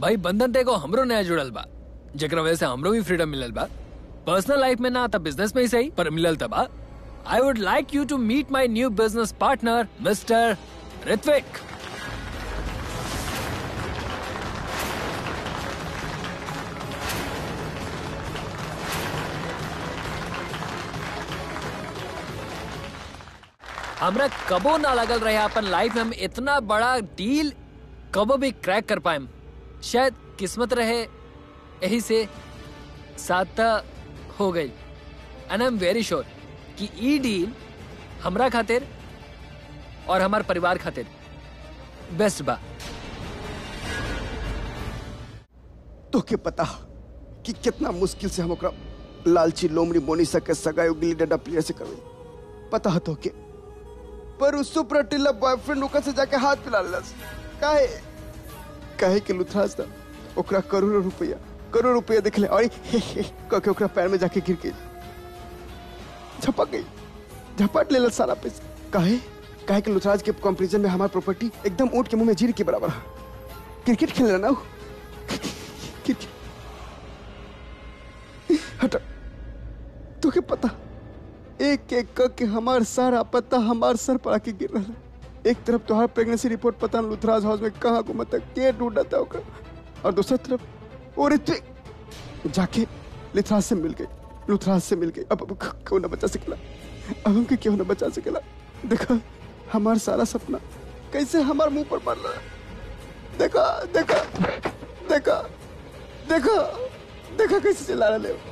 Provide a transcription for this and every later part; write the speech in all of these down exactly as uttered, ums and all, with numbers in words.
भाई बंधन ते को हमरो नया जुड़ल बा, जेकरा वजह से हमरो भी फ्रीडम मिलल बा। पर्सनल लाइफ में ना, तब बिजनेस में ही सही, पर मिलल तबा। I would like you to meet my new business partner, Mister Ritvik. हमरा कबो ना लगल रहे अपन लाइफ में हम इतना बड़ा डील कबो भी क्रैक कर पाए। शायद किस्मत रहे, यही से साता हो गई। And I am very sure कि ई डील हमरा खातिर और हमार परिवार खातिर बेस्ट बा। तो के पता कि कितना मुश्किल से हम ओकरा लालची लोमड़ी मोनिसा के सगाई गिल्ली डंडा प्लेयर से करवे। पता है तो के, पर उस सुपर टिल्ला बॉयफ्रेंड ओकर से जाके हाथ पिला लेलस। काहे काहे के लुथराज था ओकरा करोड़ों रुपया करोड़ रुपया दिखले और कके ओकरा पैर में जाके गिर गई, झपक गई, झपट ले सारा पैसा। काहे काहे के लुथराज के कंपैरिजन में हमारी प्रॉपर्टी एकदम ऊंट के मुंह में जीर के बराबर है। क्रिकेट खेल रहा ना क्रिकेट। हट, तो के पता एक एक करके हमार सारा पता हमार सर पर आके गिर रहा है। एक तरफ तो हर प्रेगनेंसी रिपोर्ट पता न लुथराज हाउस में कहाँ घूमता के ढूंढता होगा, और दूसरी तरफ वो ऋत्विक जाके लुथराज से मिल गई, लुथराज से मिल गई। अब अब क्यों ना बचा सकेला, अब हमके क्यों ना बचा सकेला। देखा हमार सारा सपना कैसे हमार मुंह पर पड़ रहा है। देखा देखा देखा देखा देखा कैसे चिल्ला रहे हो।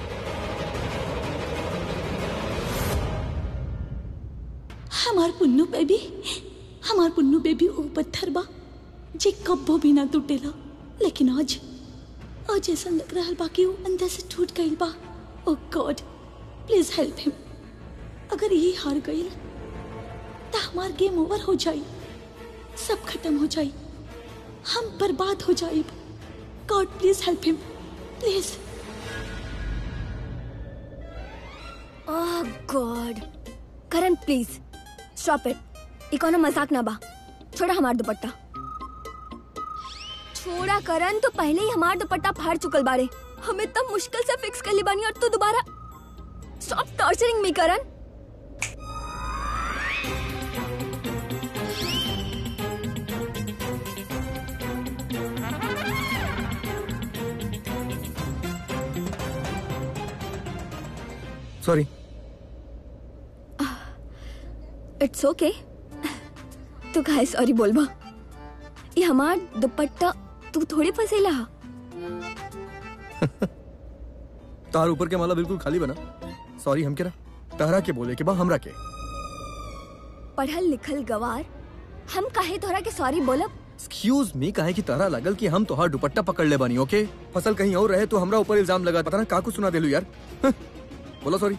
हमार पुन्नू बेबी, हमार पुन्नू बेबी ओ पत्थर बा जे कब्बो भी ना टूटेला, लेकिन आज आज ऐसा लग रहा है बाकी वो अंदर से टूट गई बा। Oh god please help him. अगर ये हार गई तो हमार गेम ओवर हो जाए, सब खत्म हो जाए, हम बर्बाद हो जाए। God please help him please. Oh god Karan please stop it. इकोनो मजाक ना बा, छोड़ा हमार दुपट्टा, छोड़ा करण। तो पहले ही हमार दुपट्टा फाड़ चुकल बारे, हमें तब मुश्किल से फिक्स कर ली बानी और तू दोबारा। Stop torturing me Karan. Sorry. It's okay. तू काहे सॉरी बोलबा, ये हमार दुपट्टा तू थोड़ी फसेला। तार ऊपर के माला बिल्कुल खाली बना। सॉरी हम के ना तहरा के बोले के बा हमरा के। पढ़ल लिखल गवार हम काहे तोहरा के सॉरी बोलब। एक्सक्यूज मी, काहे की तरह लगल कि हम तोहार दुपट्टा पकड़ ले बानी। ओके फसल कहीं और रहे तो हमरा ऊपर इल्जाम लगा। पता ना का कुछ सुना देलू यार। बोलो सॉरी।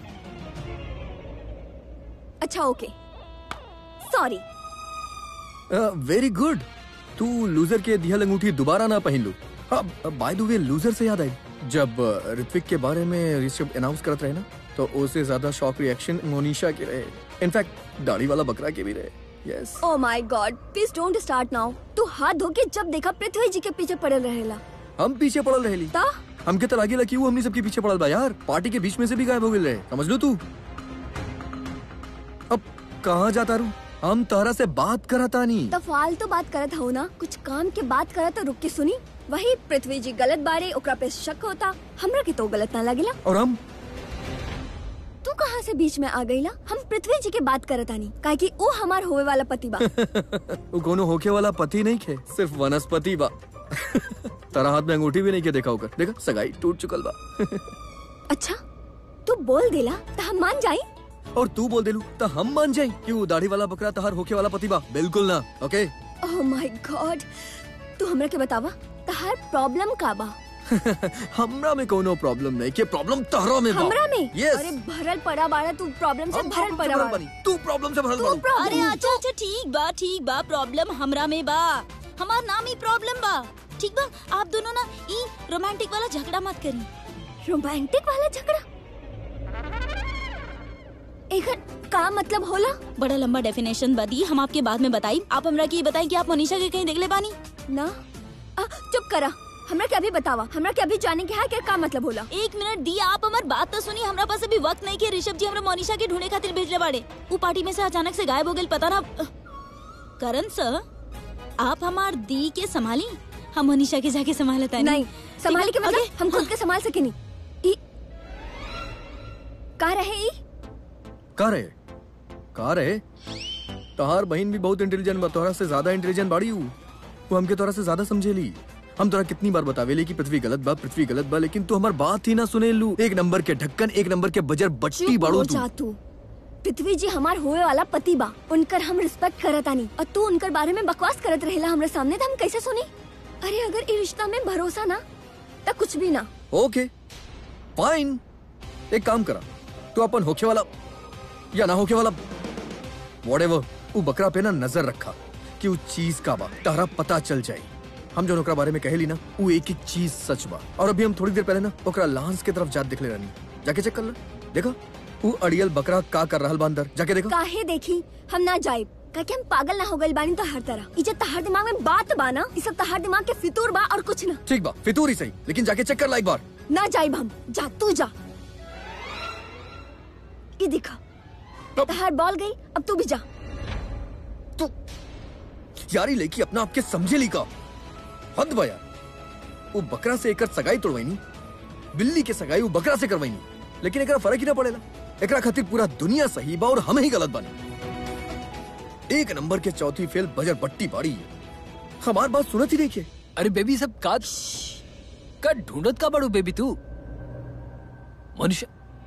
अच्छा ओके सॉरी। Very good. तू लूजर के दिया अंगूठी दोबारा ना पहन लू। हाँ बाय द वे लूजर से याद आई, जब ऋत्विक के बारे में ऋषभ अनाउंस करत रहे ना तो उससे ज्यादा शॉक रिएक्शन मोनिशा के रहे। इनफैक्ट दाढ़ी वाला बकरा के भी रहे। Yes. Oh my god please don't start now. तू हाथ धो के जब देखा पृथ्वी जी के पीछे पड़ल रहेला। हम पीछे पड़ल रहेली ता हमके तो लागी लकी वो हमनी सबके पीछे पड़ल बा यार। पार्टी के बीच में से भी गायब हो गए रहे, समझ लो तू। अब कहाँ जाता रू, हम तहरा से बात करता नहीं। तो फालतू बात करत हो ना, कुछ काम के बात करत तो रुक के सुनी। वही पृथ्वी जी गलत बारे ओकरा पे शक होता, हमरा के तो गलत ना लगेला। और हम तू कहाँ से बीच में आ गईला। हम पृथ्वी जी के बात करता नहीं, काहे कि वो हमार होवे वाला पति बा। वो कोनो होके वाला पति नहीं खे, सिर्फ वनस्पति बा। तारा हाथ में अंगूठी भी नहीं के देखा होकर। देखा सगाई टूट चुकल बा। अच्छा तू बोल देला तो हम मान जाई, और तू बोल देलू तो हम मान जाई कि वो दाढ़ी वाला बकरा तहार होके वाला पति बा। बिल्कुल ना। ओके ओह माय गॉड तू हमरा के बतावा तहार प्रॉब्लम का बा। हमरा में कोनो प्रॉब्लम नहीं के, प्रॉब्लम तहरा में बा। हमरा में? yes. अरे भरल पड़ा बाड़ा तू, प्रॉब्लम से भरल पड़ा बाड़ा। तू प्रॉब्लम से भरल तू बाड़ू। प्रॉब्लम। अरे अच्छा अच्छा ठीक बा ठीक बा, प्रॉब्लम हमरा में बा, हमार नाम ही प्रॉब्लम बा। ठीक बा आप दोनों ना ई रोमांटिक वाला झगड़ा मत करी। रोमांटिक वाला झगड़ा एकर का मतलब होला? बड़ा लंबा डेफिनेशन बदी, हम आपके बाद में बताई। आप हमरा की बताई कि आप मनीषा के कहीं देखले बानी ना आ, चुप करा। हमरा के अभी बतावा, हमरा के अभी जाने के है कि का मतलब होला। एक मिनट दी, आप हमार बात तो सुनी। हमरा पास अभी वक्त नहीं के। ऋषभ जी हमरा मोनिशा के ढूंढे खातिर भेजले बाड़े। वो पार्टी में से अचानक से गायब हो गई, पता ना। करण सर, आप हमार दी के संभाली, हम मोनिशा के जाके संभालता है। नहीं, संभाली के मतलब हम खुद के संभाल सके नहीं। ई का रहे ई का रहे का रहे तोहार बहन भी बहुत इंटेलिजेंट बा, तोहरा से ज्यादा इंटेलिजेंट बाड़ी हूँ। वो हमके तोहरा से ज्यादा समझेली। हम तोरा कितनी बार बतावेली कि पृथ्वी गलत बा, पृथ्वी गलत बा, लेकिन तू हमार बात ही ना सुने लू। एक नंबर के ढक्कन, एक नंबर के बजर बट्टी बाड़ू तू। तू पृथ्वी जी हमार होए वाला पति बा, उनकर हम रिस्पेक्ट करतानी और तू उनकर बारे में बकवास करत रहेला हमरे सामने, तो हम कैसे सुनी? अरे अगर इस रिश्ता में भरोसा ना तो कुछ भी ना। ओके फाइन, एक काम करा, तू अपन होके वाला या ना होके वाला व्हाटएवर वो बकरा पे ना नजर रखा कि वो चीज का बा, तारा पता चल जाए। हम जो ओकरा बारे में कहेली ना, वो एक एक चीज सच बा। और अभी हम थोड़ी देर पहले ना ओकरा लांस के तरफ जात दिखले रहनी, जाके चेक कर ले। देखा वो अड़ियल बकरा का कर रहल बा अंदर, जाके देखा। काहे देखी? हम ना जाए काहे हम पागल ना हो गइल बानी। तो हर तरह इज्जत तहार दिमाग में बात बा ना, ई सब तहार दिमाग के फितूर बा और कुछ ना। ठीक बा, फितूर ही सही, लेकिन जाके चेक कर ला एक बार। ना जाइब हम, जा तू जा। ई दिखा तहार बॉल गई, अब तू भी जा। तू यारी लेकी अपना आपके समझे ली का हद बा यार। वो बकरा से एकर सगाई तोड़वाईनी, बिल्ली के सगाई वो बकरा से करवाईनी, लेकिन एकरा फर्क ही ना पड़ेला। एकरा खातिर पूरा दुनिया सही बा और हम ही गलत बानी। एक नंबर के चौथी फेल बजर बट्टी बाड़ी है। हमार बात सुनत ही देखिए। अरे बेबी सब का का ढूंढत का बड़ू बेबी तू? मनीषा,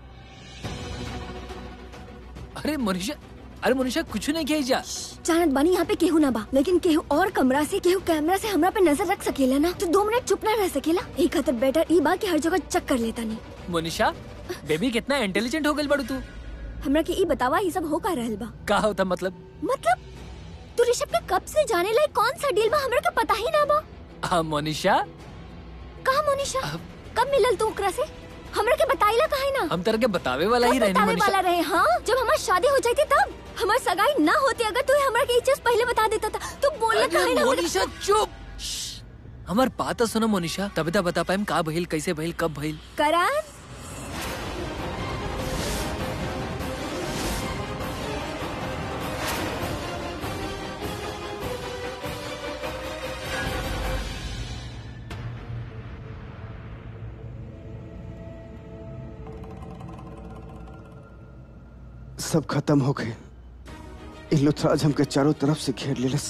अरे मनीषा, अरे मनीषा कुछ नहीं किया जा। जानत बानी यहाँ पे केहू ना बा, लेकिन केहू और कमरा से केहू कैमरा से हमरा पे नजर रख सकेला ना, तो दो मिनट चुप ना रह सकेला। एक खातिर बेटर ई बा कि हर जगह चेक कर लेता नहीं। मनीषा बेबी कितना इंटेलिजेंट हो गई बड़ू तू। हमरा के ई बतावा ये सब हो का रहल बा? का होता मतलब? मतलब तू ऋषभ के कब से जाने लाई, कौन सा डील बा हमरा के पता ही ना बा। हाँ मनीषा। कहा मोनिशा? कब मिलल तू ओकरा से? हमरा के बताइला काहे ना? हम तरह के बतावे वाला ही रहनी बतावे मनीषा। वाला रहे। हाँ, जब हमारी शादी हो जाती तब हमारी सगाई ना होती, अगर तू हमरा के ये चीज पहले बता देता था तो बोलना काहे ना? मोनिशा चुप। हमार बात तो सुनो मोनिशा, तब तक बता पाएम का भइल, कैसे भइल, कब भइल। करण सब खत्म हो गए। इन लुथराज हमके चारों तरफ से घेर लेलस।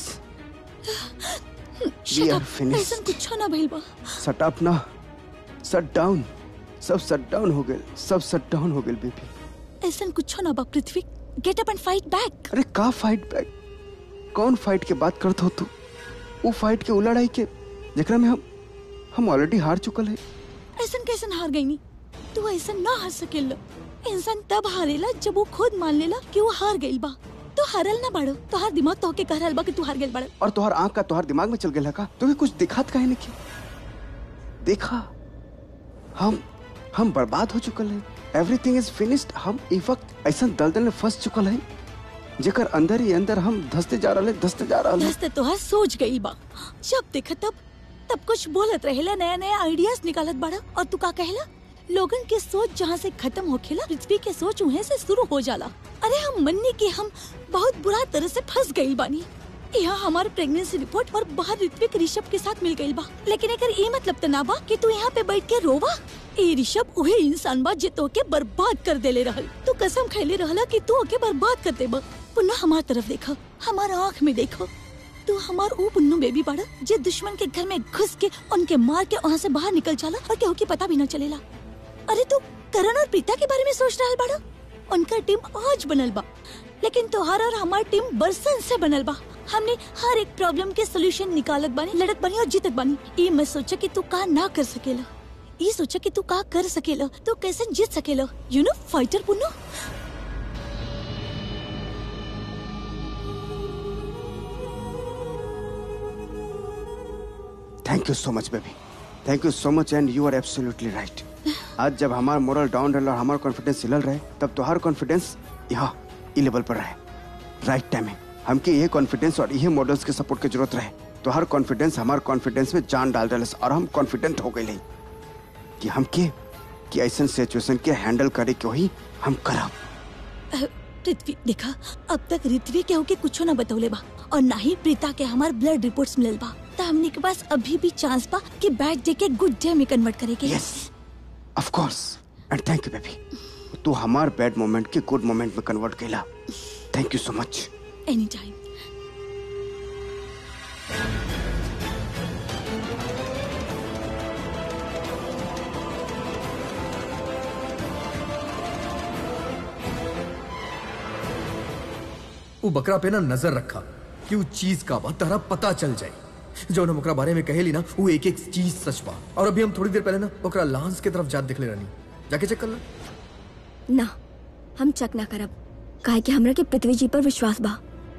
We are finished. ऐसा कुछ ना भइल बा। Shut up ना, shut down। सब shut down हो गए, सब shut down हो गए बेबी। ऐसा कुछ ना बा Prithvi, get up and fight back. अरे का फाइट बैक? कौन फाइट के बात करत हो तू? वो फाइट के उ लड़ाई के जेकरा में हम हम ऑलरेडी हार चुकल है। ऐसा कैसे हार गई नी? तू ऐसा ना हार सकेला। इंसान तब हारेला जब वो खुद मान लेला कि वो हार गइल बा। तो हारल ना बाड़ो, तो हर दिमाग तो के कह रहल बा कि तू हार गइल बाड़। और तोहर आंख का तोहर दिमाग में चल गया का? तुम्हें कुछ दिखात काहे नहीं किया? देखा हम हम बर्बाद हो चुकल है। Everything is finished. हम ई वक्त ऐसा दलदल में फंस चुकल है जेकर अंदर ही अंदर हम धसते जा रहे धसते जा रहे दस्ते तो हर सोच गइल बा। जब देखा तब तब कुछ बोलत रहेला, नया नया आइडियाज निकालत बाड़ा। और तू का कहला? लोगन के सोच जहाँ से खत्म होखेला, पृथ्वी के सोच उहे से शुरू हो जाला। अरे हम मन्नी के हम बहुत बुरा तरह से फंस गई बानी। यहाँ हमारे प्रेगनेंसी रिपोर्ट और बाहर ऋत्विक ऋषभ के साथ मिल गई बा, लेकिन एकर ये मतलब तो ना बा कि तू यहाँ पे बैठ के रोवा। ए ऋषभ उहे इंसान बा जे तो के बर्बाद कर देले रहल। तू कसम खैले रहला कि तू ओके बर्बाद कर देबा। पुनः हमार तरफ देखा, हमारा आँख में देखो। तू हमार ऊ पुन्नू बेबी बाड़ा जे दुश्मन के घर में घुस के उनके मार के वहाँ से बाहर निकल जाला और केहू की पता भी न चलेला। अरे तू करण और प्रीता के बारे में सोच रहा बाड़ा? उनका टीम आज बनल बा, लेकिन तोहार और हमार टीम बरसन से बनल बा। हमने हर एक प्रॉब्लम के सोल्यूशन निकालत बानी, लड़त बानी और जीतत बानी। ये मैं सोचा कि तू का ना कर सकेला, ये सोचा कि तू का कर सकेला, तू कैसे जीत सकेला। You know fighter Punnu. Thank you so much baby, thank you so much and you are absolutely right. आज जब हमारा मोरल डाउन रहा और हमारा कॉन्फिडेंस हिलल रहे, तब तो हर कॉन्फिडेंस यहाँ ई लेवल पर रहे। राइट टाइम है हमके ये कॉन्फिडेंस और ये मॉडल्स के सपोर्ट की जरूरत रहे। तो हर कॉन्फिडेंस हमार कॉन्फिडेंस में जान डाल रहा और हम कॉन्फिडेंट हो गए कि हम के कि ऐसा सिचुएशन के हैंडल करे क्यों ही हम करब। पृथ्वी देखा, अब तक ऋत्वी के होके कुछ ना बतौले बा और ना ही प्रीता के हमार ब्लड रिपोर्ट्स मिलल बा, तो हमने के पास अभी भी चांस बा कि बैड डे के गुड डे में कन्वर्ट करे के। Yes of course and thank you baby, तू हमार बैड मोमेंट के गुड मोमेंट में कन्वर्ट केला। Thank you so much. Any time. वो बकरा पे ना नजर रखा कि वो चीज का बा तारा पता चल जाए। जो ना ओकरा बारे में कहेली ना वो एक एक चीज सच बा। और अभी हम थोड़ी देर पहले ना ओकरा लांस के तरफ जात दिखले रहनी, जाके चेक कर ला। ना हम चेक ना करब, काहे कि हमरा के पृथ्वी जी पर विश्वास बा।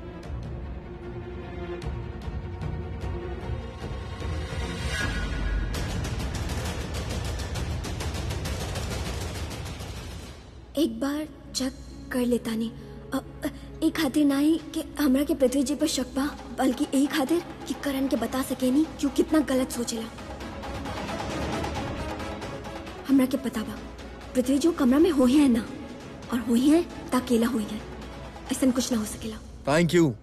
एक बार चेक कर लेता नहीं, एक खातिर ना ही कि हमरा के पृथ्वी जी पर शक बा, बल्कि एक खातिर कि करण के बता सके नहीं कि कितना गलत सोचेला। हमरा के पता बा पृथ्वी जो कमरा में हो ही है ना, और हो ही है ता अकेला हो ही है, ऐसा कुछ ना हो सकेला। Thank you.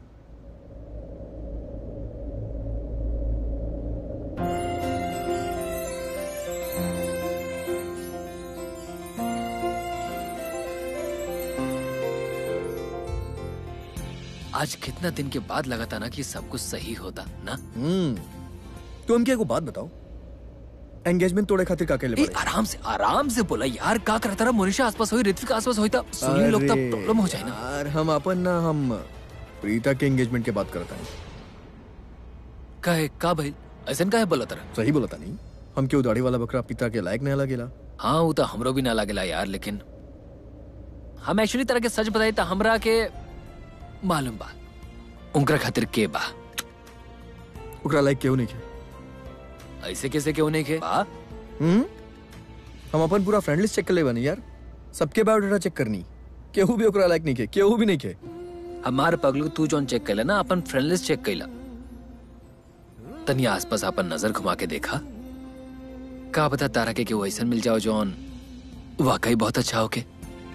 आज कितना दिन के बाद लगा था ना कि सब कुछ सही होता ना। हम्म तो हम क्या को बात बताओ, एंगेजमेंट तोड़े खातिर का केले ए, पड़े? आराम से आराम से बोला यार, का करता रहा? मोनिशा आसपास हुई, ऋत्विक आसपास हुई था, सुनील लोग तब प्रॉब्लम हो जाए ना यार। हम अपन ना हम प्रीता के एंगेजमेंट के बात करता है। काहे का भाई ऐसा काहे बोला तरह? सही बोला था नहीं, हम क्यों दाढ़ी वाला बकरा पिता के लायक नहीं लगेला। हाँ वो तो हमरो भी ना लागेला यार, लेकिन हम एक्चुअली तरह के सच बताई तो हमरा के मालूम बा उनकर खातिर के बा। ओकरा लायक क्यों नहीं के? ऐसे कैसे क्यों नहीं के बा? हम्म हम अपन पूरा फ्रेंड लिस्ट चेक कर ले बनी यार, सबके बायोडाटा चेक करनी, केहू भी ओकरा लायक नहीं के, केहू भी नहीं के। हमार पगलू तू जोन चेक कैला ना, अपन फ्रेंड लिस्ट चेक कैला, तनी आसपास अपन नजर घुमा के देखा, का बता तारा के वो ऐसा मिल जाओ जोन वाकई बहुत अच्छा हो के।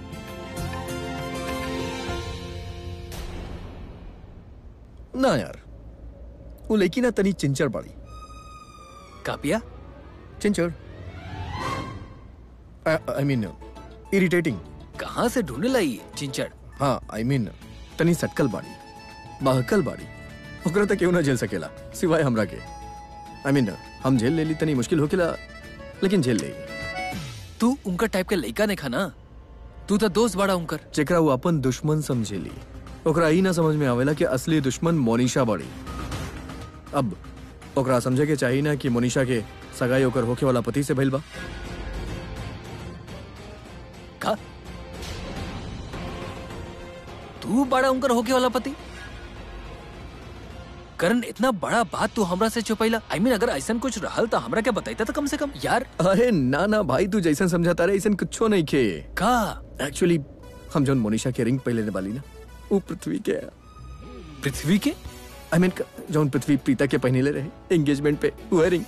ना यार वो लड़की ना तनी चिंचड़ बाड़ी। कापिया चिंचड़ आई मीन इरिटेटिंग। कहाँ से ढूंढ लाई चिंचड़? हाँ आई मीन तनी सटकल बाड़ी, बहकल बाड़ी, ओकरा तक क्यों ना झेल सकेला सिवाय हमरा के। आई मीन हम झेल ले ली, तनी मुश्किल होकेला लेकिन झेल ले। तू उनका टाइप के लड़का नहीं खाना, तू तो दोस्त बड़ा उनकर। जेकरा वो अपन दुश्मन समझेली ओकरा ही ना समझ में आवेला कि असली दुश्मन मोनिशा बाड़ी। अब ओकरा समझे के चाहिए ना कि मोनिशा के सगाई ओकर होके वाला पति से भइल बा। का तू बड़ा उनकर होके वाला पति? करण इतना बड़ा बात तू हमरा से छुपैला। आई मीन अगर ऐसा कुछ रहल तो हमरा क्या बताइता था कम से कम यार। अरे ना ना भाई तू जैसन समझाता रहे ऐसा कुछो नहीं खे। का एक्चुअली हम जोन मोनिशा के रिंग पहले वाली ना वो पृथ्वी के। पृथ्वी के? आई मीन जोन पृथ्वी प्रीता के पहने ले रहे एंगेजमेंट पे वो रिंग।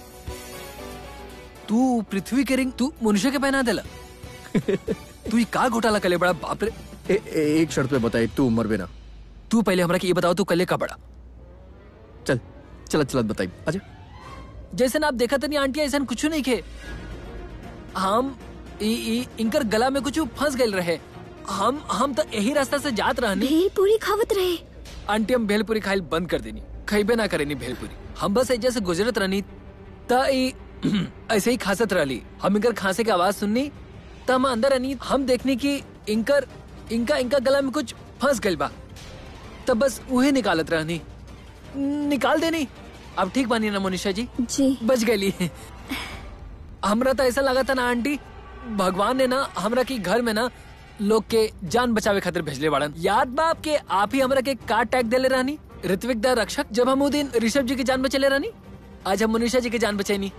तू पृथ्वी के रिंग तू मोनिशा के पहना देला? तू ये का घोटाला कले बड़ा? बाप रे। ए, ए, एक शर्त पे बताई, तू मर बेना। तू पहले हमरा के ये बताओ तू कले का बड़ा? चल चलत चलत बताई आजा। जैसे ना आप देखा तनी आंटी ऐसा कुछ नहीं खे। हम इ, इ, इनकर गला में कुछ फंस गए रहे। हम हम तो यही रास्ता से जात रहनी। भेलपुरी खावत रहे। आंटी हम भेलपुरी खाइल बंद कर देनी, खइबे ना करेनी भेलपुरी। हम बस ऐसे से गुजरत रहनी ता ऐसे ही खासत रहली। हम इनकर खांसे की आवाज सुननी ता हम अंदर रहनी। हम देखनी कि इनकर इनका इनका गला में कुछ फंस गइल बा, तब बस उहे निकालत रहनी, निकाल देनी। अब ठीक बानी ना मोनिशा जी? जी बच गई। हमरा तो ऐसा लगा था ना आंटी भगवान ने ना हमरा की घर में ना लोग के जान बचावे खातिर भेजले बाड़न। याद बाप के आप ही हमरा के कार्ड टैग देले रहनी, ऋत्विक दा रक्षक, जब हम वो दिन ऋषभ जी की जान बचेले रहनी। आज हम मोनिशा जी की जान बचैनी।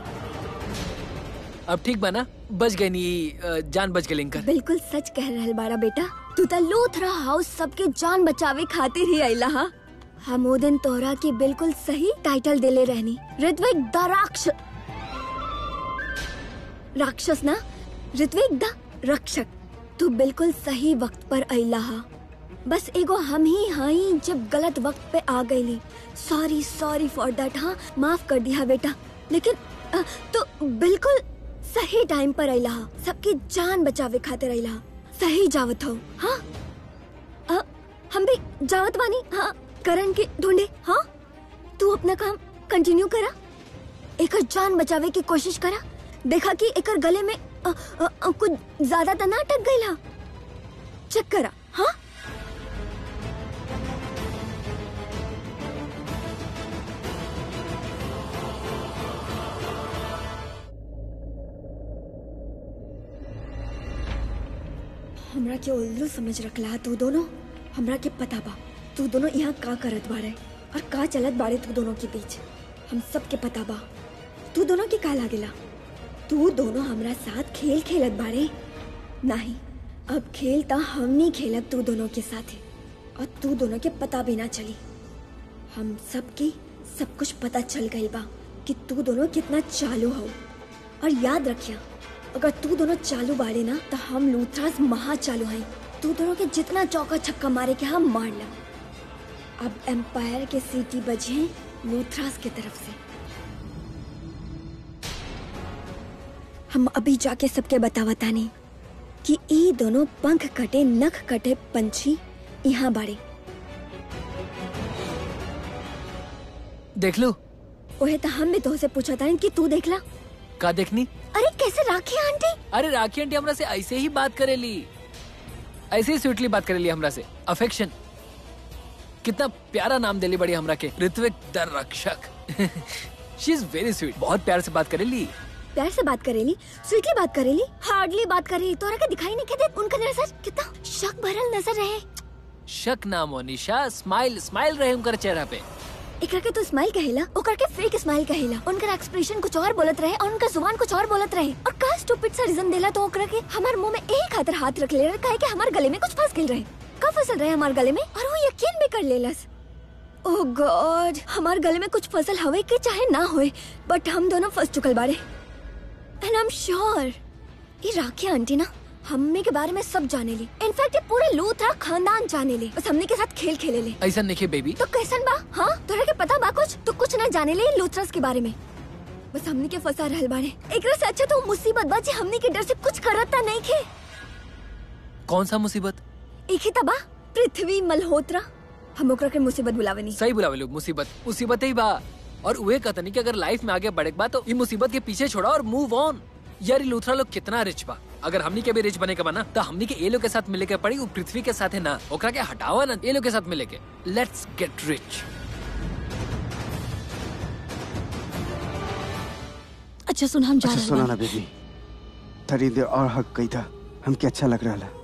अब ठीक बना, बच गई नी, जान बच गई इनकर। बिल्कुल सच कह रहल बाड़ा बेटा, तू तो लूथरा हाउस सबके जान बचावे खातिर ही आइला हा। हम वो दिन तोहरा की बिल्कुल सही टाइटल दिले रहनी, ऋत्विक द राक्षस। राक्षस ना, ऋत्विक द रक्षक। तू बिल्कुल सही वक्त पर अइला हा। बस एगो हम ही हाई जब गलत वक्त पे आ गईली। Sorry sorry for that. हाँ, माफ कर दिया बेटा। लेकिन आ, तो बिल्कुल सही टाइम पर अइला हा, सबकी जान बचावे खातिर अइला हा। सही जावत हो। हाँ, आ, हम भी जावत बानी। हाँ, करण के ढूंढे। हाँ, तू अपना काम कंटिन्यू करा, एकर जान बचावे की कोशिश करा। देखा कि एकर गले में आ, आ, आ, कुछ ज्यादा तना अटक गईला। चेक करा। हाँ, हमरा के उल्लू समझ रखला तू दोनों। हमरा के पता बा तू दोनों यहाँ का करत बारे और का चलत बारे तू दोनों के बीच। हम सब के पता बा तू दोनों के का लागेला। तू दोनों हमरा साथ खेल खेलत बारे। नहीं, अब खेल ता हम नहीं खेलब तू दोनों के साथ है, और तू दोनों के पता भी ना चली। हम सब की सब कुछ पता चल गई बा कि तू दोनों कितना चालू हो। और याद रखिया, अगर तू दोनों चालू बाड़े ना तो हम लूथरास महा चालू हैं। तू दोनों के जितना चौका छक्का मारे के हम मार ला। अब एम्पायर के सीटी बजे हैं लूथरास की तरफ से। हम अभी जाके सबके बतावतानी कि ये दोनों पंख कटे नख कटे पंछी यहाँ बाड़े। देख लो। ओहे तो हम भी तो से पूछा था कि तू देखला का देखनी। अरे कैसे राखी आंटी? अरे राखी आंटी हमरा से ऐसे ही बात करेली, ऐसे ही स्वीटली बात करेली हमरा से। अफेक्शन, कितना प्यारा नाम देली बड़ी हमरा के, ऋत्विक द रक्षक। शी इज वेरी स्वीट, बहुत प्यार से बात करेली। प्यार से बात करेली, स्वीटली बात करेली, हार्डली बात करेली। तोरा के दिखाई नहीं के दे उनका नजर कितना शक भरल नजर रहे। शक ना मोनिशा, स्माइल स्माइल रहे उनकर चेहरा पे। एकरा के तो स्माइल कहेला, ओकर के फेक स्माइल कहेला। उनका एक्सप्रेशन कुछ और बोलत रहे और उनका जुबान कुछ और बोलत रहे। और का स्टूपिड सा रीजन देला तो ओकरा के हमार मुंह में एक खातिर हाथ रख ले रहे, काहे कि हमार गले में कुछ फंस गेल रहे। का फसल रहे हमार गले में और वो यकीन भी कर लेलस। ओह गॉड, हमार गले में कुछ फसल हवे के चाहे ना होए, बट हम दोनों फंस चुकल बाड़े। एंड आई एम श्योर ये राखी आंटी ना हम्मे के बारे में सब जाने ली। इनफैक्ट ये पूरे लूथरा खानदान जाने ली, बस हमने के साथ खेल खेले ले। ऐसा नहीं बेबी। तो कैसन बा? हाँ, तोरा के पता बा कुछ? तो कुछ ना जाने ले लूथरस के बारे में, बस हमने के फंसा रहल बाड़े। एकरा से अच्छा तो मुसीबत बा जे हमने के डर से कुछ करता नहीं खे। कौन सा मुसीबत? एक ही तबा पृथ्वी मल्होत्रा। हम ओकरा के मुसीबत बुलावे नहीं। सही बुलावे लो, मुसीबत मुसीबत ही बा। और उहे कहता नहीं कि अगर लाइफ में आगे बढ़े बा तो ये मुसीबत के पीछे छोड़ा और मूव ऑन। यार लूथरा लोग कितना रिच बा, अगर हमनी के भी रिच बने के बना तो हमनी के ये लोग के साथ मिले के पड़ी, वो पृथ्वी के साथ है ना, ओकरा के हटावा ना, ये लोग के साथ मिले के। Let's get rich. अच्छा सुन, हम जा अच्छा रहे सुना हैं। ना बेबी, थोड़ी देर और हक गई था, हमके अच्छा लग रहा है।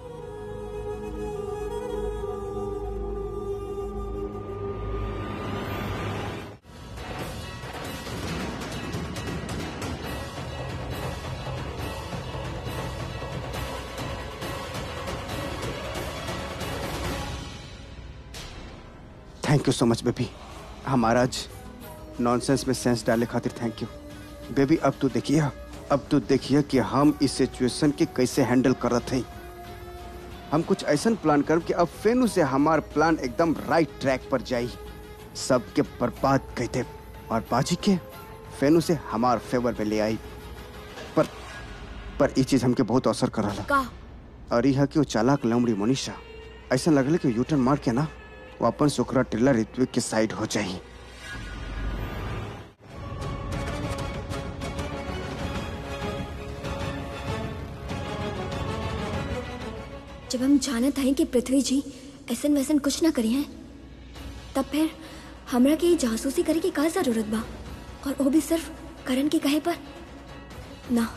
Thank you so much baby, हमारा आज नॉनसेंस में सेंस डाले खातिर थैंक यू बेबी। अब तू देखिए, अब तू देखिए कि हम इस सिचुएशन के कैसे हैंडल करत हैं। हम कुछ ऐसा प्लान कर कि अब फेनू से हमार प्लान एकदम राइट ट्रैक पर जाई, सबके बर्बाद कहते और बाजी के फेनू से हमार फेवर में ले आई। पर पर ये चीज हमके बहुत असर कर रहा का? और यह कि वो चालाक लमड़ी मनीषा ऐसा लगल कि यूटर्न मार के ना वो अपन सुखरा टिल्ला ऋत्विक के साइड हो जाए। जब हम जानत हैं कि पृथ्वी जी ऐसन वैसन कुछ ना करी हैं, तब फिर हमरा के जासूसी करे की का जरूरत बा, और वो भी सिर्फ करण के कहे पर ना।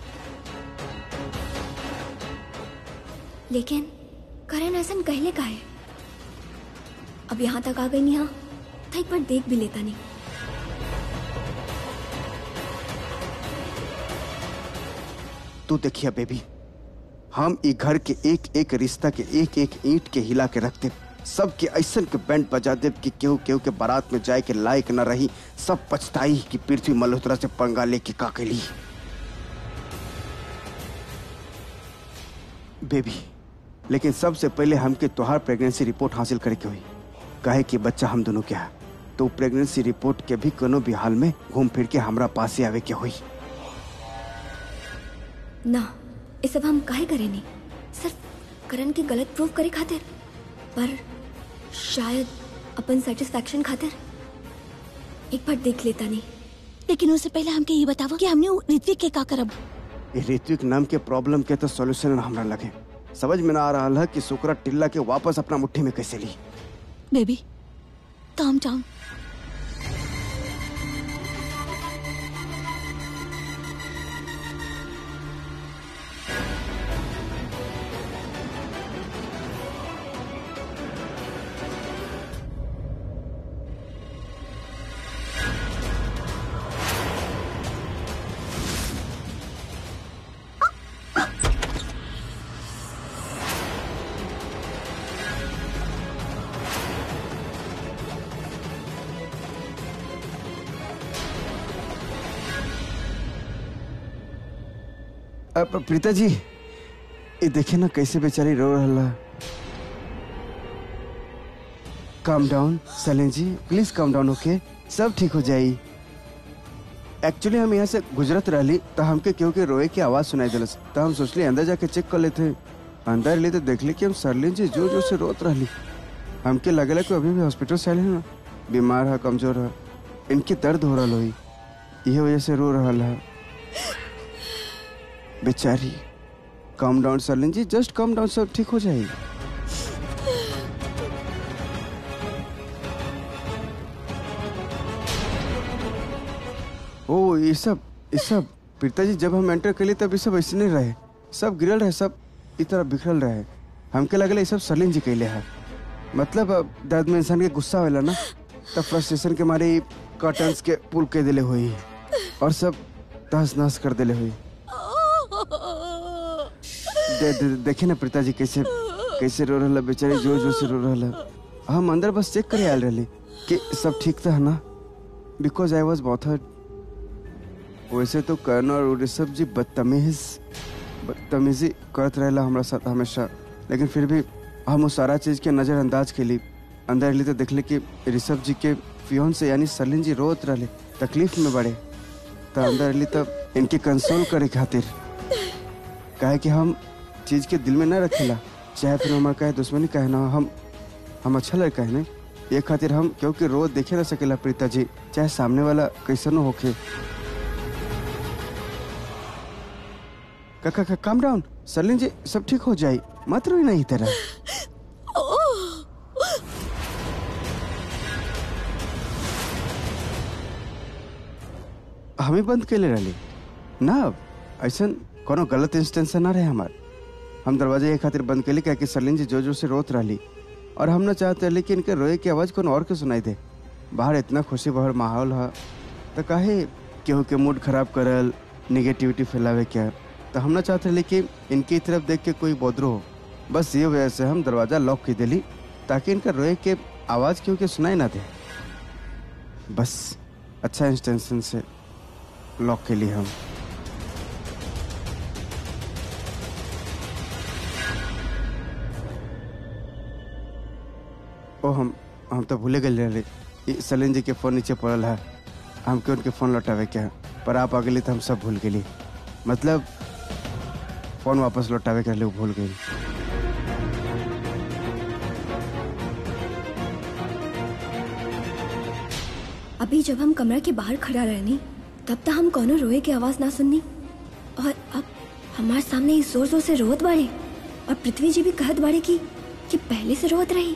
लेकिन करण ऐसन कहले का है? अब यहाँ तक आ गई नहीं, हाँ तो एक बार देख भी लेता नहीं। तू देखिए बेबी, हम ई घर के एक एक रिश्ता के एक एक ईंट के हिला के रखते, सबके ऐसन के बैंड बजा देव कि केहू केहू के बारात में जाए के लायक न रही। सब पछताई कि पृथ्वी मल्होत्रा से पंगा लेके का कैली। बेबी, लेकिन सबसे पहले हमके तोहार प्रेगनेंसी रिपोर्ट हासिल करे के हुई। कहे कि बच्चा हम दोनों के है, तो प्रेगनेंसी रिपोर्ट के भी कोनो भी हाल में घूम फिर के हमरा पास ही आवे के हुई। ना, ये सब हम काहे करे नहीं, सिर्फ करण की गलत प्रूफ करे खातिर, पर शायद अपन सेटिस्फैक्शन खातिर। एक बार देख लेता नहीं। लेकिन उससे पहले हमके ये बताओ कि हमने उ ऋत्विक के का करब। ये ऋत्विक नाम के प्रॉब्लम के तो सॉल्यूशन हमरा लगे। समझ में ना आ रहा है कि सुकरा टिल्ला के वापस अपना मुट्ठी में कैसे ली। Baby, calm down. अब प्रीता जी, ये देखे ना कैसे बेचारी रो रहा। काम डाउन सलीन जी, प्लीज काम डाउन। ओके, सब ठीक हो जाई। एक्चुअली हम यहाँ से गुजरत रही तो हमके क्यों के रोए की आवाज सुनाई दिलस, तो हम सोचली अंदर जाके चेक कर लेते। अंदर ले तो देख ली कि हम सरलीन जी जोर जोर से रोत रही। हमके लगेला कि अभी भी हॉस्पिटल से आए हैं ना, बीमार है, कमजोर है, इनकी दर्द हो रहा हुई, यही वजह से रो रहा है बेचारी। कम डाउन सरलिन जी, जस्ट कम डाउन, सब ठीक हो जाएगी। ओ ये सब ये सब प्रीता जी, जब हम एंटर करिए तब ये सब ऐसे नहीं रहे, सब गिरल रहे, सब इस तरह बिखरल रहे। हमके लगल ये सब सरलिन जी कैले है। मतलब दर्द में इंसान के गुस्सा होला ना, तब फ्रस्ट्रेशन के मारे कर्टन्स के पुल के दिले हुई और सब तहस नहस कर दिले हुई। दे, दे, देखे ना प्रीता जी कैसे कैसे रो रहा बेचारी, जोर जोर से रो रहा। हम अंदर बस चेक करे आयल रही कि सब ठीक था ना, बिकॉज आई वॉज बॉथर्ड। वैसे तो कर्ण और ऋषभ जी बदतमीज बदतमीजी करत रहेला हमारा साथ हमेशा, लेकिन फिर भी हम उस सारा चीज के नजरअंदाज के लिए अंदर ली तो देखले कि ऋषभ जी के फियोन से यानी सरलिन जी रोत रहे, तकलीफ में बड़े, तो अंदर ली तब इनके कंसोल करे खातिर, कहे कि हम चीज के दिल में न रखेला, चाहे फिर हमारा कहे दुश्मनी कहे ना, हम हम अच्छा लगे कहे नहीं, ये खातिर हम क्योंकि रोज देखे ना सकेला प्रीता जी, चाहे सामने वाला कैसे न होके। काका काम डाउन सरलिन जी, सब ठीक हो जाए, मत रोई नहीं तरह। हमें बंद के ले रही ना, ऐसा कोनो गलत इंस्टेंस ना रहे हमार। हम दरवाजे ये खातिर बंद के लिए कि सरलिन जी जोर जोर से रोत रही और हम ना चाहते रही कि इनके रोए की आवाज कोनो और के सुनाई दे। बाहर इतना खुशी भर माहौल है, तो काहे केहू के मूड खराब करल, निगेटिविटी फैलावे क्या, तो हम ना चाहते रही कि इनकी तरफ देख के कोई बोधरो हो। बस ये वजह से हम दरवाजा लॉक कर दिली ताकि इनका रोए के आवाज केहू के सुनाई ना दे। बस अच्छा इंटेंशन से लॉक के लिए हम। ओ हम हम तो भूले गए रहे, सलीन जी के फोन नीचे पड़ल है, हमके उनके फोन लौटावे के है, पर आप आगे तो हम सब भूल गए, मतलब फोन वापस लौटावे के लिए भूल गए। अभी जब हम कमरा के बाहर खड़ा रहनी तब तक हम कोनो रोए की आवाज ना सुननी, और अब हमारे सामने जोर जोर से रोत बाड़े, और पृथ्वी जी भी कहत बाड़े की कि पहले से रोत रही।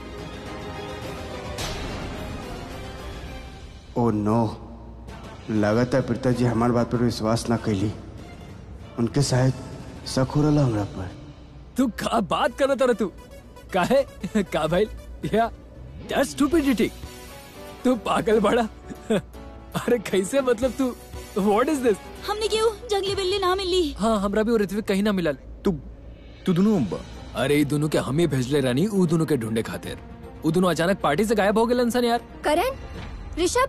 ओ नो, लगता है प्रीता जी हमारी बात पर विश्वास ना कैली, उनके शायद शक हो रहा हमरा पर। तू का बात कर रहा तू काहे का भाई, या दैट्स स्टूपिडिटी, तू पागल बड़ा। अरे कैसे, मतलब तू व्हाट इज दिस? हमने क्यों जंगली बिल्ली ना मिली? हाँ, हमरा भी और ऋत्विक कहीं ना मिलल। तू तू दोनों अरे ई दोनों के हम ही भेजले रानी ऊ दोनों के ढूंढे खातिर। ऊ दोनों अचानक पार्टी से गायब हो गए इंसान यार। करण, ऋषभ,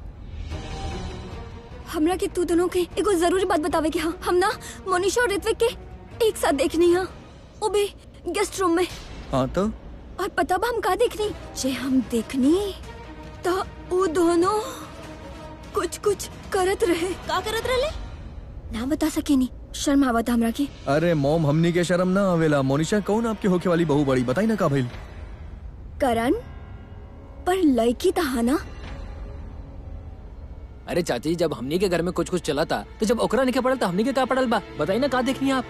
हमरा के तू दोनों के एगो जरूरी बात बतावे के हाँ। हम ना मोनिशा और ऋत्विक के एक साथ देखनी है, वो भी गेस्ट रूम में। हाँ तो और पता बा हम का देखनी? जे हम देखनी तो वो दोनों कुछ कुछ करत रहे। का करत रहे? ना बता सके नहीं, शर्म आवत हमरा की। अरे मॉम, हमनी के शर्म ना आवेला। मोनिशा कौन आपके होके वाली बहू बड़ी, बताई ना का भइल? करण, पर लड़की तहा ना। अरे चाची, जब हमनी के घर में कुछ कुछ चला था तो जब ओकरा निके पड़ल था हमनी के का पड़ल बा, बताई ना का देखनी आप?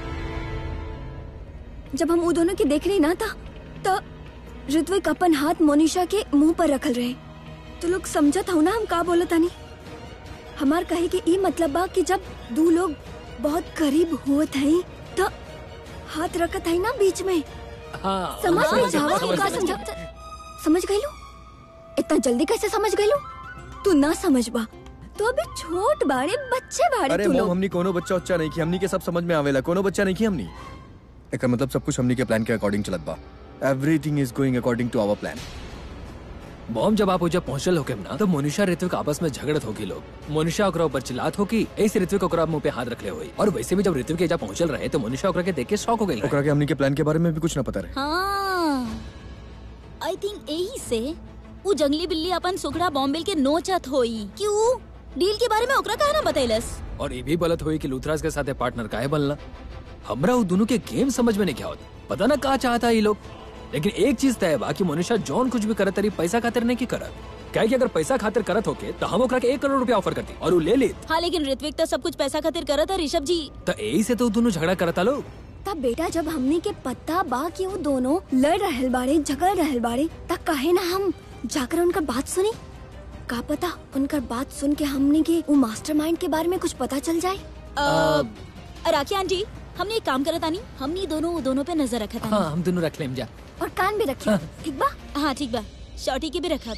जब हम वो दोनों की देख रही ना था तो ऋत्विक अपन हाथ मोनिशा के मुंह पर रखल रहे। तो लोग समझत हो ना हम का बोलत तानी। हमार कहे के ई मतलब बा कि जब दो लोग बहुत करीब हुए थे तो हाथ रखत है ना बीच में। हाँ, समझ समझ में जावा समझ कि का गए, समझा समझ गई लो? इतना जल्दी कैसे समझ गई लो? तू ना समझ बा, तो अभी छोट बाड़े बच्चे बाड़े अरे तू मॉम, लोग। हमनी कोनो बच्चा उच्चा नहीं की, हमनी के सब समझ में आवेला। कोनो बच्चा नहीं की हमनी। एकर मतलब सब कुछ हमनी के प्लान के अकॉर्डिंग चलत बा। Everything is going according to our plan. Mom, जब आप जब पहुंचल होके ना तो मोनिशा ऋत्विक आपस में झगड़त होगी। लोग मोनिशा ओकरा ऊपर चिल्लात होगी, ऐसे ऋत्विक ओकरा मुंह पे हाथ रखले हुई। और वैसे भी जब ऋत्विक के जब पहुंचल रहे तो मोनिशा ओकरा के देख के शॉक हो गई। ओकरा के हमनी के प्लान के बारे में भी कुछ ना पता रहे। हाँ, आई थिंक यही से वो जंगली बिल्ली अपन सुखड़ा बॉम्बेल के नोचत होई। क्यों डील के बारे में ओकरा कहा ना बतैलस? और ये भी गलत हुई कि लूथराज के साथ पार्टनर काहे बनला। हमरा वो दोनों के गेम समझ में नहीं क्या होता, पता ना कहा चाहता ये लोग। लेकिन एक चीज तय बा कि मोनिशा जॉन कुछ भी करत तरी पैसा खातिर नहीं की करत। क्या कि अगर पैसा खातिर करत होके तो हम ओकरा के एक करोड़ रुपया ऑफर करती और वो ले लेत। हाँ, लेकिन ऋत्विक तो सब कुछ पैसा खातिर करत है ऋषभ जी। तो यही से तो दोनों झगड़ा करता लोग। तब बेटा जब हमने के पता बा कि वो दोनों लड़ रहल बाड़े, झगड़ रहल बाड़े, तब कहे ना हम जाकर उनका बात सुनी। का पता उनका बात सुन के हमने के वो मास्टरमाइंड के बारे में कुछ पता चल जाए। अ, राखी आंटी, हमने एक काम करत आनी, हमने दोनों दोनों पे नजर रखत आनी। हाँ, हम दोनों रख लेम जा। और कान भी रखिए, ठीक बा? हाँ ठीक बा, शॉर्टी के भी रखत।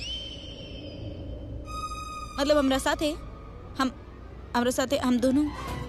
मतलब हमरा साथे हम हमरा साथे हम दोनों।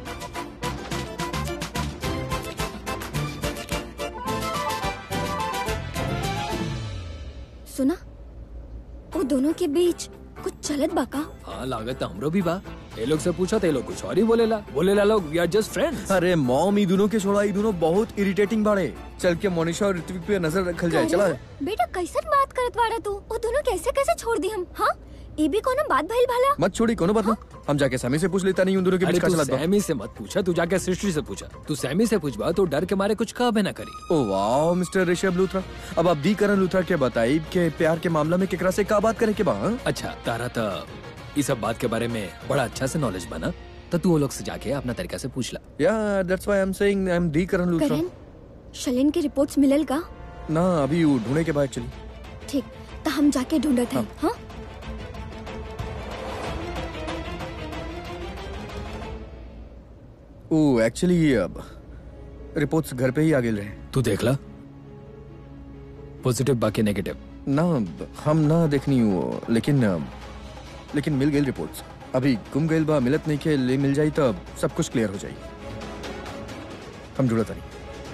सुना, वो दोनों के बीच कुछ चलत बा का? हाँ, लागत तो हमरो भी बा। ये लोग से पूछा तो ये लोग कुछ और ही बोलेला बोलेला लोग वी आर जस्ट फ्रेंड्स। अरे मॉम, ई दोनों के छोड़ा, ई दोनों बहुत इरिटेटिंग बाड़े। चल के मोनिशा और ऋत्विक पे नजर रखल जाए। चला बेटा कैसन बात करत बाड़ा तू? वो दोनों कैसे कैसे छोड़ दी हम? हाँ, ये भी कोनो बात भइल भला? मत छोड़ी, कोनो बात ना। हम जाके सैमी से पूछ लेता नहीं उन दोनों के अरे बीच का तू चलत बा। सैमी से मत पूछा, तू जाके सृष्टि से पूछा। तू सैमी से पूछबा तो डर के मारे कुछ कहा भी ना करी। Oh wow mister Rishabh Luthra, अब आप दी करण लूथरा के बताई के प्यार के मामला में केकरा से का बात करे के बा? हाँ? अच्छा, तारा तो इस सब बात के बारे में बड़ा अच्छा से नॉलेज बना, तो तू वो लोग से जाके अपना तरीका से पूछ ला। Yeah that's why I am saying I am the Karan Luthra. Karan, Shalin के रिपोर्ट्स मिलल का? ना, अभी वो ढूंढने के बाद चली। ठीक, तो हम जाके ढूंढत हैं। हाँ, ओ एक्चुअली अब रिपोर्ट्स घर पे ही आ गेल रहे। तू देख ला, पॉजिटिव बाकी नेगेटिव। ना हम ना देखनी वो, लेकिन लेकिन मिल गई रिपोर्ट्स। अभी गुम गई बा, मिलत नहीं के ले मिल जाई तो सब कुछ क्लियर हो जाई। हम जुड़त नहीं।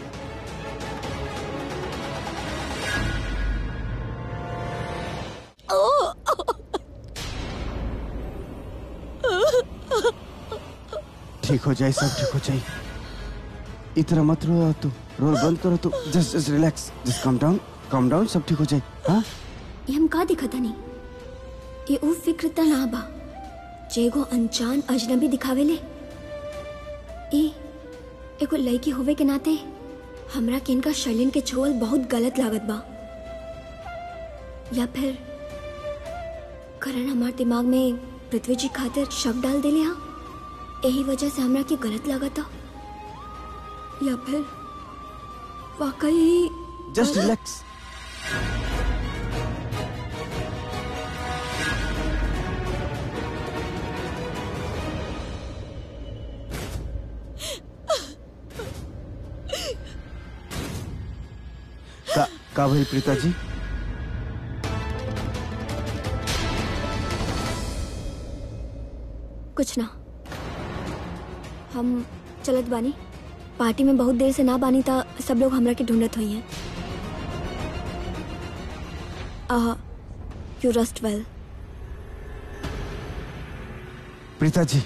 ठीक हो जाए, सब ठीक हो जाए। इतना मत रो, तू रोल बंद करो। तू just just relax, just calm down, calm down, सब ठीक हो जाए। हाँ, ये हम का दिखता नहीं? ये उ फिक्र त ना बा जेगो अनजान अजनबी दिखावेले। ए एगो लड़की होवे के नाते हमरा के इनका शलिन के छोल बहुत गलत लागत बा। या फिर करण हमार दिमाग में पृथ्वी जी खातिर शक डाल देले हा, यही वजह से हमरा के गलत लागत था। या फिर वाकई जस्ट रिलैक्स। का का भाई प्रीता जी? कुछ ना, हम चलत बानी। पार्टी में बहुत देर से ना बानी था, सब लोग हमरा के ढूंढत हुई हैं। आ you rest well. Preeta ji,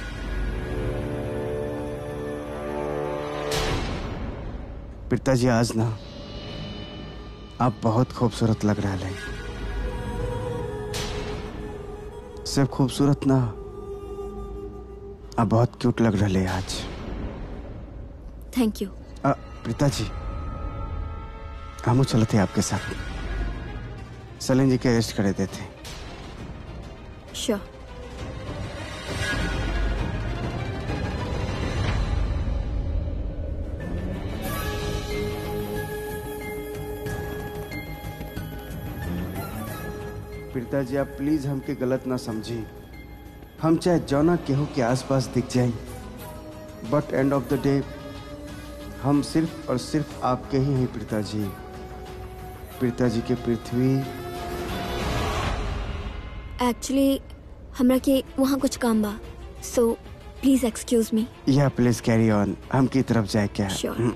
Preeta ji आज ना आप बहुत खूबसूरत लग रहा है। सिर्फ खूबसूरत ना, आप बहुत क्यूट लग रहा है आज। Thank you. प्रीता जी, हम चलते आपके साथ, सलीम जी के अरेस्ट करे देते। श्योर। प्रीता जी, आप प्लीज हमके गलत ना समझी। हम चाहे जौना केहू के आसपास दिख जाए, but end of the day हम सिर्फ और सिर्फ आपके ही हैं प्रीता जी। प्रीता जी के पृथ्वी। एक्चुअली हमरा के वहाँ कुछ काम बा, सो प्लीज एक्सक्यूज मी। या प्लीज कैरी ऑन, हम की तरफ जाए क्या? श्योर।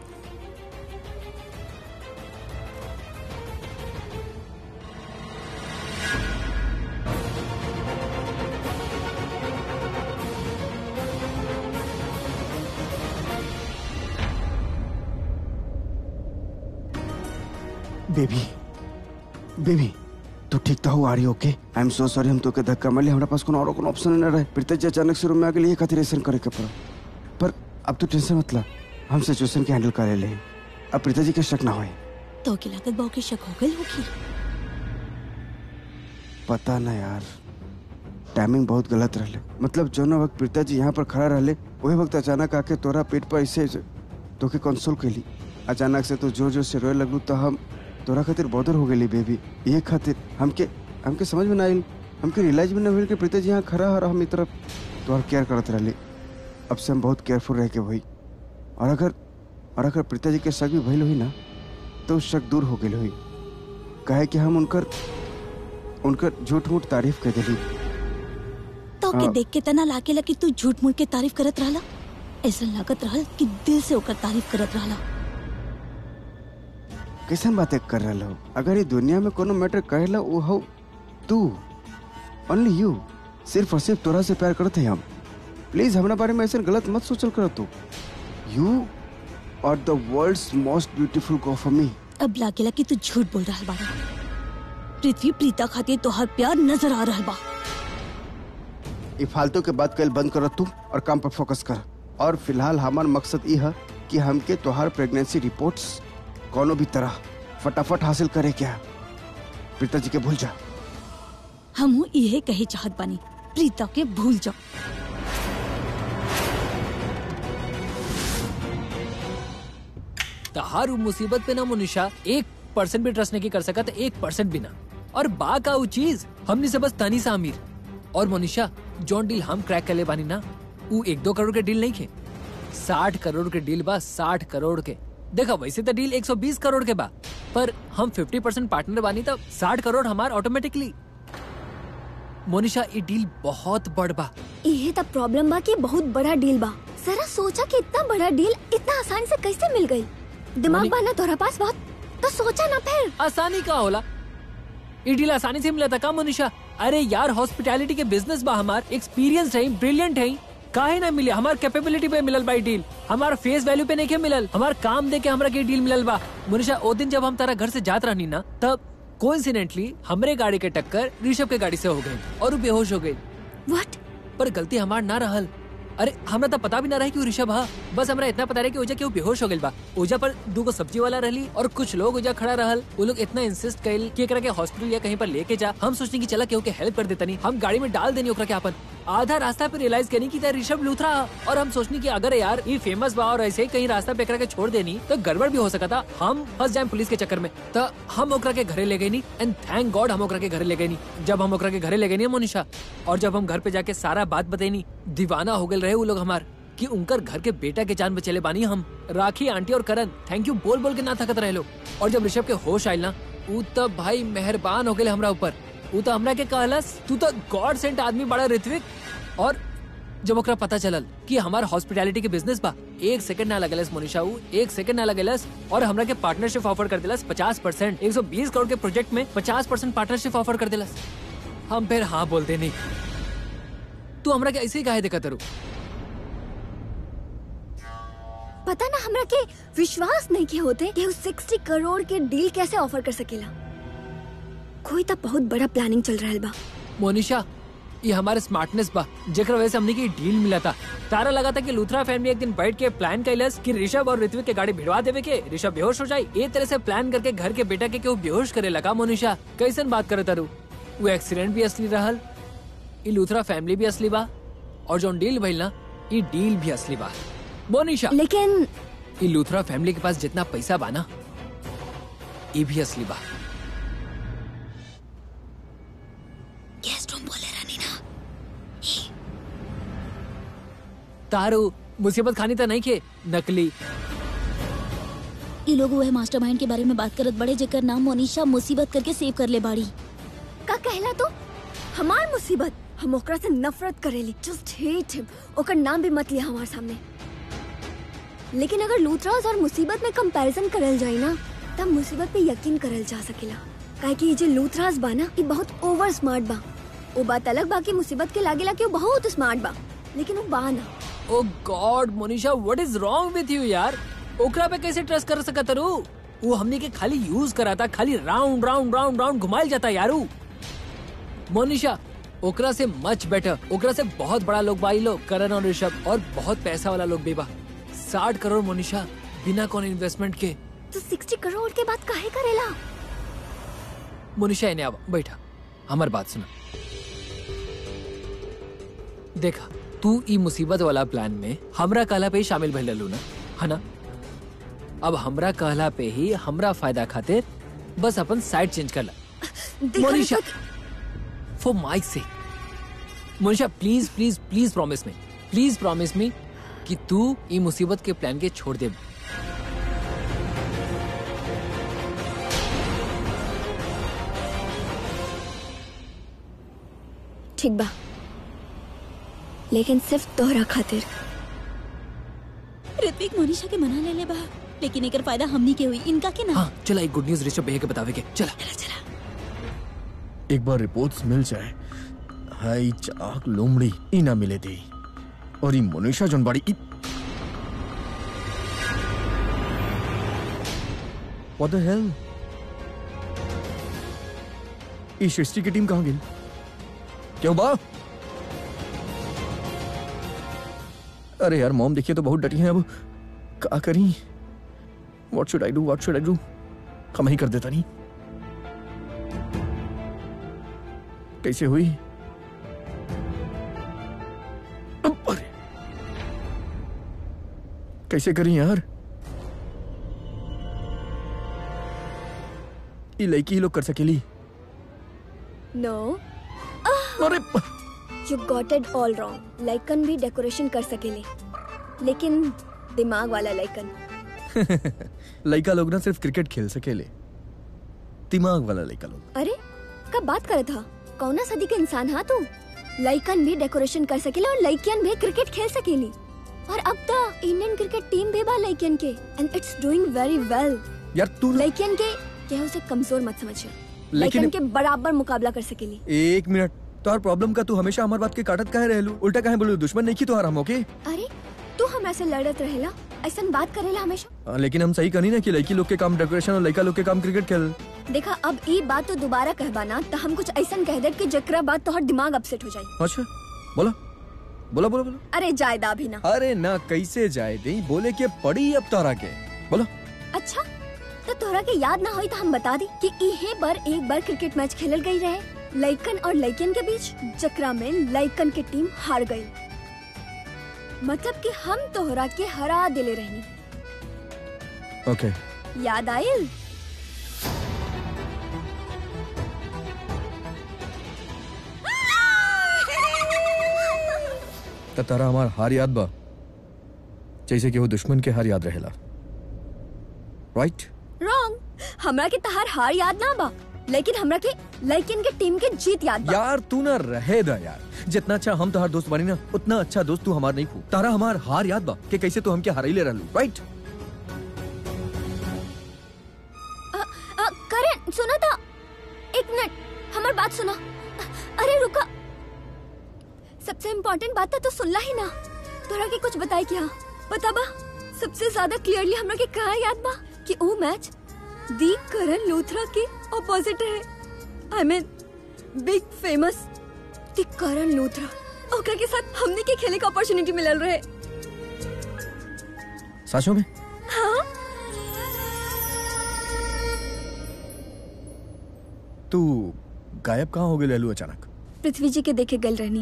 बेबी, बेबी, तू ठीक तो हो? आ रही ओके? आई एम सो सॉरी, हम तो के धक्का मारली, हमारा पास कोनो और कोनो ऑप्शन न रहे। प्रीता जी अचानक से रूम में आ गई, ये खातिर ऐसा करे के पड़ा। पर अब तो टेंशन मत ला, हम सिचुएशन के हैंडल कर ले। अब प्रीता जी के शक ना होए। तो की लागत बाऊ के शक हो गई होगी। पता ना यार, टाइमिंग बहुत गलत रहले। मतलब जो ना वक्त प्रीता जी यहाँ पर खड़ा रहले, वही वक्त अचानक आके तोरा पेट पर ऐसे तो के कंसोल कैली। अचानक से तो जोर जोर से रोए लगलू, तो हम तोरा खातिर बॉदर हो गई बेबी। ये खातिर हमके हमके समझ में ना आइल, हमके रियलाइज भी ना हुई कि प्रीता जी यहाँ खड़ा और हम तरफ तोहर केयर करते रहले। अब से हम बहुत केयरफुल रह के हुई, और अगर और अगर प्रीता जी के शक भी भइल हुई ना, तो शक दूर हो गई हुई। कहे कि हम उनकर उनकर झूठ मूठ तारीफ कर दिली। तो के देख के तना लाके लगी तू झूठ मूठ के तारीफ करत रहला। ऐसा लागत रहल कि दिल से ओकर तारीफ करत रहला। कैसन बातें कर रहे हो? अगर ये दुनिया में कोनो मैटर कहेला वो हो तू, ओनली यू। सिर्फ और सिर्फ तोरा से प्यार करते हैं हम। प्लीज हमारे बारे में ऐसे गलत मत सोचल कर। तू you are the world's most beautiful girl for me. अब लागेला कि तू झूठ बोल रहा बाड़ा। पृथ्वी प्रीता खातिर तोहार प्यार नजर आ रहा बा। ये फालतू के बात कल बंद कर तू और काम पर फोकस कर। और फिलहाल हमार मकसद ये है कि हमके तोहार प्रेगनेंसी रिपोर्ट्स कोनो भी तरह फटाफट हासिल करे। क्या प्रीता जी के भूल जा। हम यही कहे चाहत बानी, प्रीता के भूल जाओ। तहार मुसीबत पे ना मोनिशा एक परसेंट भी ट्रस्ट नहीं कर सका, तो एक परसेंट भी ना। और बा का वो चीज हमने से बस तनी सा अमीर। और मोनिशा जॉन डील हम क्रैक कर ले बानी ना, वो एक दो करोड़ के डील नहीं खे, साठ करोड़ के डील बा। साठ करोड़ के देखा, वैसे तो डील एक सौ बीस करोड़ के बा, पर हम पचास परसेंट पार्टनर बानी, तब साठ करोड़ हमार ऑटोमेटिकली। मोनिशा ये डील बहुत बड़ बा। ये तब प्रॉब्लम बा कि बहुत बड़ा डील बा। जरा सोचा कि इतना बड़ा डील इतना आसानी से कैसे मिल गई। दिमाग बा ना तोरा पास बहुत, तो सोचा ना फिर। आसानी का होला? ये डील आसानी से मिला था का मोनिशा? अरे यार, हॉस्पिटैलिटी के बिजनेस बा, हमार एक्सपीरियंस है, ब्रिलियंट है, काहे ना मिले? हमार कैपेबिलिटी पे मिलल बा डील, हमार फेस वैल्यू पे नहीं के मिलल, हमार काम देके हमरा के डील मिलल बा। मोनिशा ओ दिन जब हम तारा घर से जात रहनी ना, तब कोइंसिडेंटली हमरे गाड़ी के टक्कर ऋषभ के गाड़ी से हो गई और वो बेहोश हो गई। व्हाट? पर गलती हमार ना रहल। अरे हमरा तो पता भी ना रहा कि वो ऋषभ हा, बस हमरा इतना पता रहा कि ओजा के वो बेहोश हो गइल बा। ओजा पर दूगो सब्जी वाला रहली और कुछ लोग ओजा खड़ा रहल। वो लोग इतना इंसिस्ट कइल कि एकरा के हॉस्पिटल या कहीं पर लेके जा। हम सोचनी कि चला केहू के हेल्प कर देतनी, हम गाड़ी में डाल देनी ओकरा के अपन। आधा रास्ता पे रियलाइज करनी कि ऋषभ लूथरा, और हम सोचनी कि अगर यार ये फेमस बा और ऐसे ही कहीं रास्ता पे एकरा के छोड़ देनी तो गड़बड़ भी हो सकता था, हम फंस जाए पुलिस के चक्कर में। तो हम ओकरा के घरे ले गई नी, एंड थैंक गॉड हम ओकरा के घरे ले गई नी। जब हम ओकरा के घरे ले गई नी मोनिशा, और जब हम घर पे जाके सारा बात बताई, दीवाना हो गए रहे वो लोग हमार कि उनकर घर के बेटा के जान बचेले बानी हम। राखी आंटी और करण थैंक यू बोल बोल के ना थकत रहे लोग। और जब ऋषभ के होश आयल ना, ऊ तब भाई मेहरबान हो गए हमरा ऊपर। ऊ तो हमरा के कहलस तू तो गॉड सेंट आदमी बड़ा ऋत्विक। और जब ओकरा पता चलल कि हमार हॉस्पिटैलिटी के बिजनेस बा, एक सेकंड ना लगलस मोनिशा, ऊ एक सेकंड ना लगलस और हमरा के पार्टनरशिप ऑफर कर दिलस पचास परसेंट एक सौ बीस करोड़ के प्रोजेक्ट में पचास परसेंट पार्टनरशिप ऑफर कर दिलस। हम फिर हाँ बोलते नहीं। तू हमरा के ऐसे ही काहे देखा तरू? पता ना हमरा के विश्वास नहीं के होते कि उस साठ करोड़ के डील कैसे ऑफर कर सकेला। कोई तो बहुत बड़ा प्लानिंग चल रहा है बा। मोनिशा, ये हमारे स्मार्टनेस बा जेकरा वजह से हमने की डील मिला था। तारा लगा था कि लूथरा फैमिली एक दिन बैठ के प्लान कैलस कि ऋषभ और ऋत्विक के गाड़ी भिड़वा देवे के ऋषभ बेहोश हो जाए। ये तरह से प्लान करके घर के बेटा के केहू बेहोश करे लगा। मोनिशा, कैसन बात करे तारू? वो एक्सीडेंट भी असली रहल, ये लूथरा फैमिली भी असली बा, और जो डील भइल ना, ये डील भी असली बा। मोनिशा, लेकिन ये लूथरा फैमिली के पास जितना पैसा बा ना, ये भी असली बा। गेस्ट रूम बोले रानी ना। तारू मुसीबत खानी तो नहीं के नकली। ये लोग वह मास्टरमाइंड के बारे में बात करत बड़े जेकर नाम मोनिशा मुसीबत करके सेव कर ले बाड़ी। का कहला तो हमार मुसीबत, हम ओकरा से नफरत करेली, जस्ट हेट हिम। ओकर नाम भी मत लिया हमारे सामने। लेकिन अगर लूथरास और मुसीबत में कंपैरिजन करल जाए ना, तब मुसीबत पे यकीन करल जा सकेला। काहे कि ये जो लूथरास बा ना, ये बहुत ओवर स्मार्ट बा। वो बात अलग बा कि मुसीबत के लागेला कि वो बहुत स्मार्ट बा, लेकिन वो बा ना। Oh God Monisha, what is wrong with you यार? ओकरा पे कैसे ट्रस्ट कर सकत रू? वो हमने के खाली यूज करा था, खाली राउंड राउंड राउंड राउंड घुमाइल जाता यारू। मोनिशा, ओकरा से मच बेटर, ओकरा से बहुत बड़ा लोग बाई लोग, करण और ऋषभ, और बहुत पैसा वाला लोग भी बा। साठ करोड़ मोनिशा, बिना कौन इन्वेस्टमेंट के। तो साठ करोड़ के बात काहे करेला? मोनिशा इन्हें आवा, बैठा, हमार बात सुना। देखा, तू ई मुसीबत वाला प्लान में हमरा कहला पे ही शामिल भइल रहलू ना, है ना? अब हमरा कहला पे ही हमरा फायदा खातिर बस अपन साइड चेंज कर ला। Monisha, for my sake, Monisha please please please promise me, please promise me कि तू ई मुसीबत के प्लान के छोड़ दे। ठीक बा, लेकिन सिर्फ तोहरा खातिर। ऋत्विक मोनिशा के मना ले ले बा, लेकिन एकर फायदा हमनी के हुई, इनका के ना। हाँ चला, एक गुड न्यूज ऋषभ भैया के बतावे के। चला चला चला। एक बार रिपोर्ट्स मिल जाए, हाई चाक लोमड़ी ई ना मिले थी, और ई मोनिशा जोन बाड़ी। What the hell? ई सृष्टि की टीम कहाँ गई? क्यों बा? अरे यार, मॉम देखिए तो बहुत डटी हैं। अब क्या करी? What should I do? What should I do? हम ही कर देता नहीं। कैसे हुई? अरे कैसे करी यार? ये लड़की ही लोग कर सकेली। नो, अरे you got it all wrong. लाइकन भी डेकोरेशन कर सकेले, लेकिन दिमाग वाला लाइकन। लड़का लोग ना सिर्फ क्रिकेट खेल सकेले, दिमाग वाला लड़का लोग। अरे कब बात करे था? कौना सदी के इंसान हा तू? लाइकन भी डेकोरेशन कर सकेले और लड़कियन भी क्रिकेट खेल सकेली। और अब तक इंडियन क्रिकेट टीम भी बा लड़कियन के, and it's doing very well. यार तू लड़कियन के क्या उसे कमजोर मत समझिए, लड़कियन के बराबर मुकाबला कर सकेली। एक मिनट, तोहर प्रॉब्लम का तू हमेशा हमार बात के काटत काहे रहलू? उल्टा काहे बोलू? दुश्मन नहीं की तोहर हम, ओके? अरे तू हमरा से लड़त रहेला, ऐसन बात करेला हमेशा। आ, लेकिन हम सही कही ना कि लड़की लोग के काम डेकोरेशन और लड़का लोग के काम क्रिकेट खेल। देखा, अब ये बात तो दोबारा कहबा ना, तो हम कुछ ऐसा कह दे कि जकरा बात तोहर दिमाग अपसेट हो जाए। अच्छा बोला बोला बोला बोला। अरे जायदा भी ना। अरे ना, कैसे जाए दे? बोले के पड़ी अब तोहरा के बोला। अच्छा, तो तोहरा के याद ना होई तो हम बता दी कि इहे बार एक बार क्रिकेट मैच खेलल गई रहे लइकन और लइकन के बीच, जकरा में लइकन के टीम हार गई। मतलब कि हम तोहरा के हरा दिले रहनी। ओके, याद आयल? त तारा हमार हार याद बा, जैसे कि वो दुश्मन के हार याद रहेला, राइट? रॉन्ग। हमरा के तहार हार याद ना बा, लेकिन हमरा के लेकिन के टीम के जीत याद बा। यार तू ना रहे दा यार, जितना अच्छा हम तोहार दोस्त बनी ना उतना अच्छा दोस्त तू हमार नहीं खू। तारा हमार हार याद बा कि कैसे तू हमके हराइले रहलू, राइट? अ, अ, करण सुना था, एक मिनट हमार बात सुना। अरे रुका, सबसे इम्पोर्टेंट बात था तो सुनला ही ना। तोरा के कुछ बताई क्या पता बा? सबसे ज्यादा क्लियरली हमरा के कहा याद बा कि वो मैच दी करण लूथरा के ऑपोजिट है। I mean big famous the Karan Luthra, ओकरा के साथ हमने के खेले का अपॉर्चुनिटी मिलल रहे। सचो में? हाँ। तू गायब कहाँ हो गई ललू अचानक? पृथ्वी जी के देखे गल रहनी।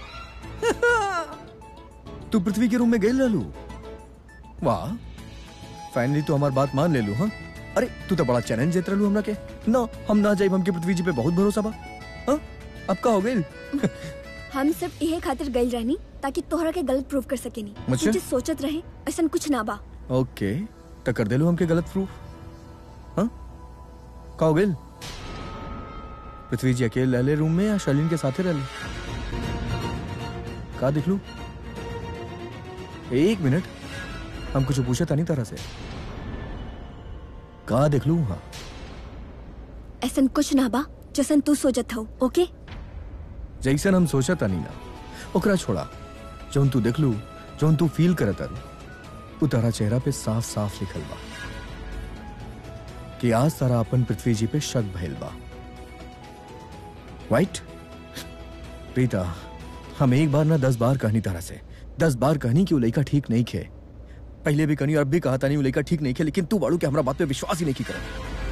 तू पृथ्वी के रूम में गई ललू? वाह, फाइनली तू हमारी बात मान ले लू। हाँ, अरे तू तो बड़ा चैलेंज देत रहलू हमरा के। ना हम ना जाइब, हमके पृथ्वी जी पे बहुत भरोसा बा। हाँ, अब का हो गई? हम सिर्फ यही खातिर गई रहनी ताकि तोहरा के गलत प्रूफ कर सकेनी। मुझे? तुझे सोचत रहे ऐसा कुछ ना बा। ओके, तो कर देलू हमके गलत प्रूफ। हाँ, का हो गई? पृथ्वी जी अकेले रहले रूम में या शालीन के साथे रहले? का देख लू? एक मिनट, हम कुछ पूछा था नहीं तरह से। का देख लू? हाँ, ऐसा कुछ ना बा जैसन तू सोचत हो। ओके, जैसन हम सोचा था नहीं ना, ओकरा छोड़ा। जौन तू देख लू, जौन तू फील करत तारू, उ तारा चेहरा पे साफ साफ लिखल बा कि आज तारा अपन पृथ्वी जी पे शक भइल बा, राइट? प्रीता, हम एक बार ना दस बार कहनी तारा से, दस बार कहनी कि वो लड़का ठीक नहीं खे। पहले भी कहनी और अब भी कहा था नहीं वो लड़का ठीक नहीं खे, लेकिन तू बाड़ू के हमरा बात पे विश्वास ही नहीं की कर।